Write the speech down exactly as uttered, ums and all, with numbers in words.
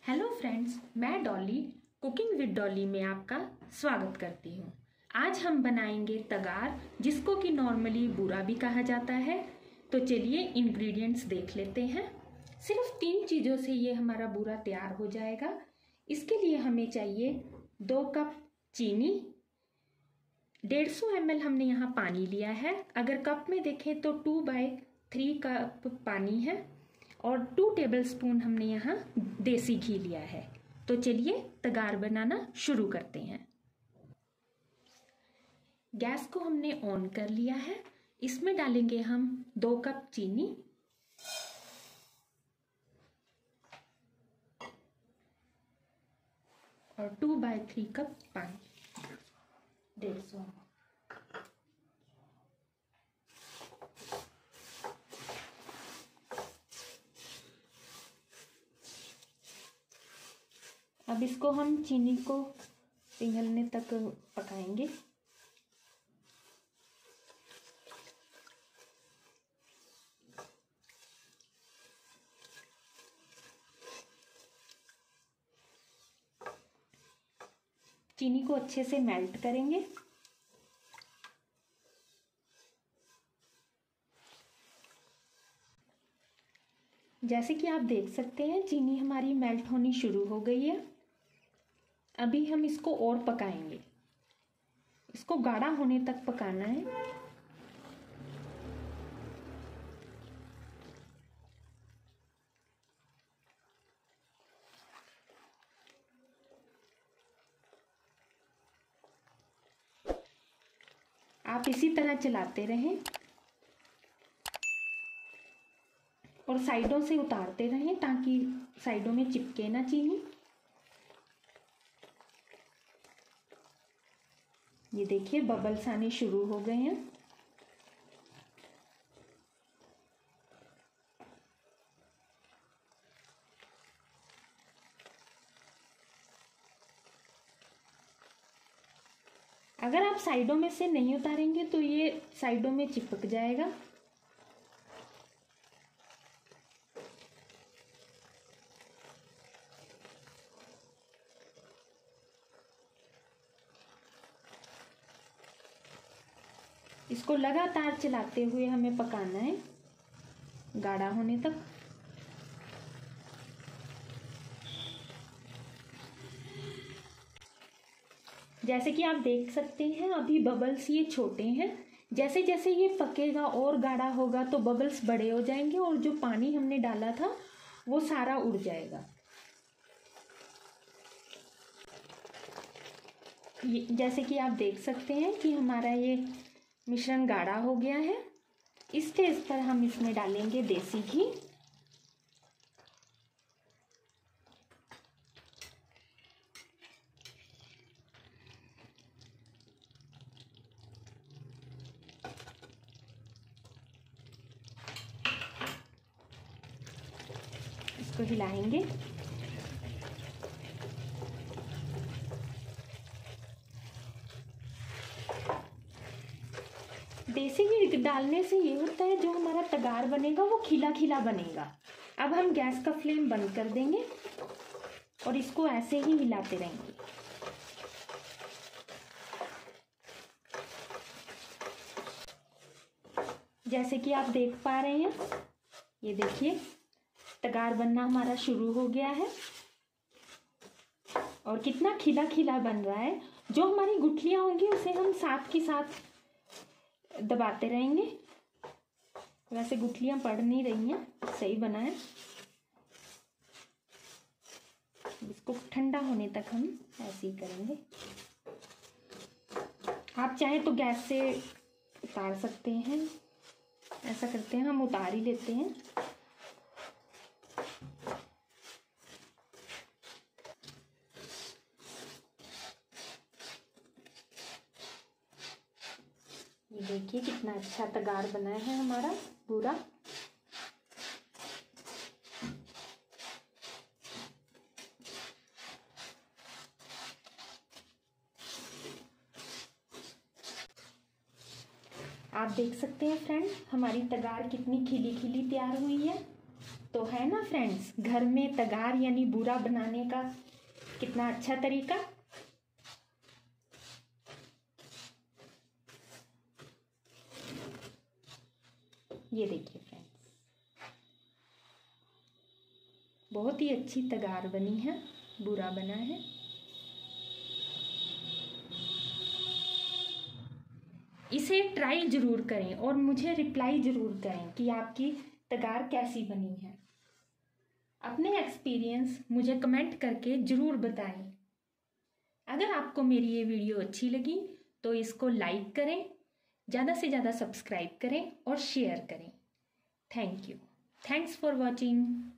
Hello friends, मैं Dolly cooking with Dolly में आपका स्वागत करती हूँ। आज हम बनाएंगे तगार, जिसको कि नॉर्मली बूरा भी कहा जाता है। तो चलिए इंग्रेडिएंट्स देख लेते हैं। सिर्फ तीन चीज़ों से ये हमारा बूरा तैयार हो जाएगा। इसके लिए हमें चाहिए दो कप चीनी, डेढ़ सौ एम एल हमने यहाँ पानी लिया है। अगर कप में देखें तो टू बाई थ्री कप पानी है और टू टेबलस्पून हमने यहाँ देसी घी लिया है। तो चलिए तगार बनाना शुरू करते हैं। गैस को हमने ऑन कर लिया है। इसमें डालेंगे हम दो कप चीनी, और टू बाई थ्री कप पानी, डेढ़ सौ। अब इसको हम चीनी को पिघलने तक पकाएंगे। चीनी को अच्छे से मेल्ट करेंगे। जैसे कि आप देख सकते हैं चीनी हमारी मेल्ट होनी शुरू हो गई है। अभी हम इसको और पकाएंगे। इसको गाढ़ा होने तक पकाना है। आप इसी तरह चलाते रहें और साइडों से उतारते रहें ताकि साइडों में चिपके ना चीनी। ये देखिए बबल्स आने शुरू हो गए हैं। अगर आप साइडों में से नहीं उतारेंगे तो ये साइडों में चिपक जाएगा। इसको लगातार चलाते हुए हमें पकाना है गाढ़ा होने तक। जैसे कि आप देख सकते हैं अभी बबल्स ये छोटे हैं। जैसे जैसे ये पकेगा और गाढ़ा होगा तो बबल्स बड़े हो जाएंगे और जो पानी हमने डाला था वो सारा उड़ जाएगा। ये जैसे कि आप देख सकते हैं कि हमारा ये मिश्रण गाढ़ा हो गया है। इस स्टेज पर हम इसमें डालेंगे देसी घी। इसको हिलाएंगे। देसी घी डालने से ये होता है जो हमारा तगार बनेगा वो खिला खिला बनेगा। अब हम गैस का फ्लेम बंद कर देंगे और इसको ऐसे ही हिलाते रहेंगे। जैसे कि आप देख पा रहे हैं, ये देखिए तगार बनना हमारा शुरू हो गया है और कितना खिला खिला बन रहा है। जो हमारी गुठलियां होंगी उसे हम साथ के साथ दबाते रहेंगे। वैसे गुठलियां पड़ नहीं रही हैं, सही बना है। इसको ठंडा होने तक हम ऐसे ही करेंगे। आप चाहे तो गैस से उतार सकते हैं। ऐसा करते हैं, हम उतार ही लेते हैं। ये देखिए कितना अच्छा तगार बना है हमारा बूरा। आप देख सकते हैं फ्रेंड हमारी तगार कितनी खिली खिली तैयार हुई है। तो है ना फ्रेंड्स, घर में तगार यानी बूरा बनाने का कितना अच्छा तरीका। ये देखिए फ्रेंड्स, बहुत ही अच्छी तगार बनी है, बूरा बना है। इसे ट्राई ज़रूर करें और मुझे रिप्लाई ज़रूर करें कि आपकी तगार कैसी बनी है। अपने एक्सपीरियंस मुझे कमेंट करके ज़रूर बताएं। अगर आपको मेरी ये वीडियो अच्छी लगी तो इसको लाइक करें, ज़्यादा से ज़्यादा सब्सक्राइब करें और शेयर करें। Thank you. Thanks for watching.